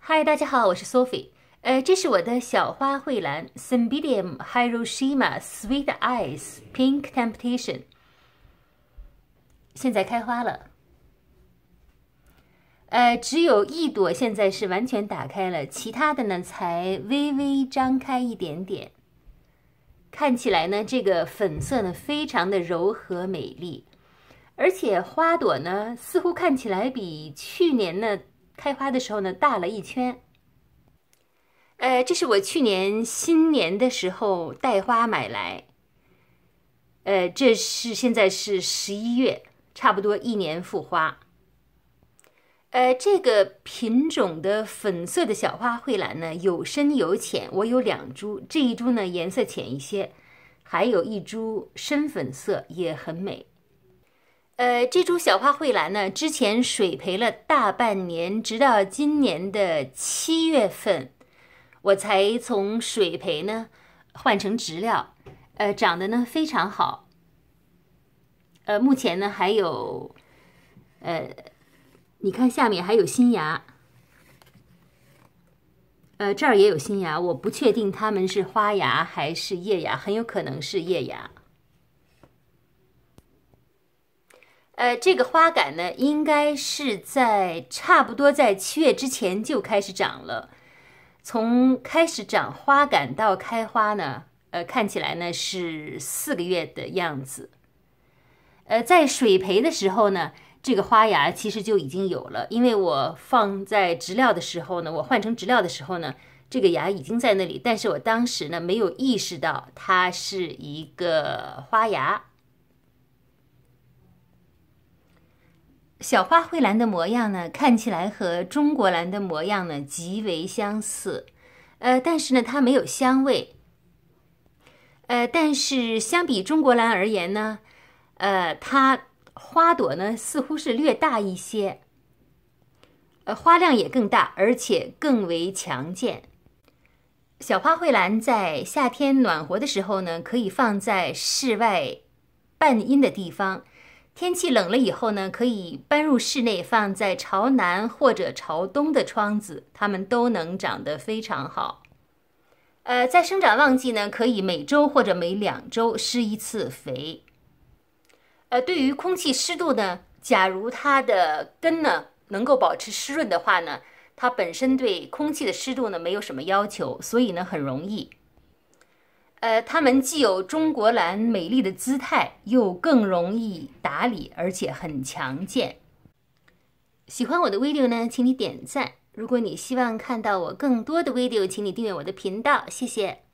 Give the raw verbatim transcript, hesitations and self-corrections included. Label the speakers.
Speaker 1: 嗨，大家好，我是 Sophie。呃，这是我的小花蕙兰 Cymbidium Hiroshima Sweet Eyes Pink Temptation， 现在开花了。呃，只有一朵现在是完全打开了，其他的呢才微微张开一点点。看起来呢，这个粉色呢非常的柔和美丽，而且花朵呢似乎看起来比去年呢开花的时候呢大了一圈。呃，这是我去年新年的时候带花买来，呃，这是现在是十一月，差不多一年复花。呃，这个品种的粉色的小花蕙兰呢，有深有浅，我有两株，这一株呢颜色浅一些，还有一株深粉色也很美。呃，这株小花蕙兰呢，之前水培了大半年，直到今年的七月份。我才从水培呢换成植料，呃，长得呢非常好。呃，目前呢还有，呃，你看下面还有新芽，呃，这儿也有新芽，我不确定它们是花芽还是叶芽，很有可能是叶芽。呃，这个花杆呢，应该是在差不多在七月之前就开始长了。从开始长花杆到开花呢，呃，看起来呢是四个月的样子。呃，在水培的时候呢，这个花芽其实就已经有了，因为我放在植料的时候呢，我换成植料的时候呢，这个芽已经在那里，但是我当时呢没有意识到它是一个花芽。小花蕙兰的模样呢，看起来和中国兰的模样呢极为相似，呃，但是呢，它没有香味。呃，但是相比中国兰而言呢，呃，它花朵呢似乎是略大一些，呃，花量也更大，而且更为强健。小花蕙兰在夏天暖和的时候呢，可以放在室外半阴的地方。天气冷了以后呢，可以搬入室内，放在朝南或者朝东的窗子，它们都能长得非常好。呃，在生长旺季呢，可以每周或者每两周施一次肥。呃，对于空气湿度呢，假如它的根呢能够保持湿润的话呢，它本身对空气的湿度呢没有什么要求，所以呢很容易。呃，它们既有中国兰美丽的姿态，又更容易打理，而且很强健。喜欢我的 video 呢，请你点赞。如果你希望看到我更多的 video，请你订阅我的频道，谢谢。